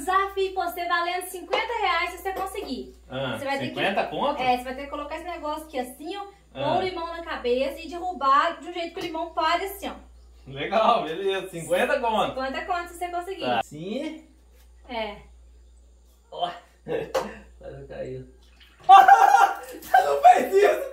desafio pra você valendo R$50 se você conseguir. Você vai 50 conto? Você vai ter que colocar esse negócio aqui assim, ó, pôr o limão na cabeça e derrubar de um jeito que o limão pare assim, ó. Legal, beleza. 50 conto. 50 conto se você conseguir. Tá. Sim. É. Ó. Quase caiu. Você não fez isso!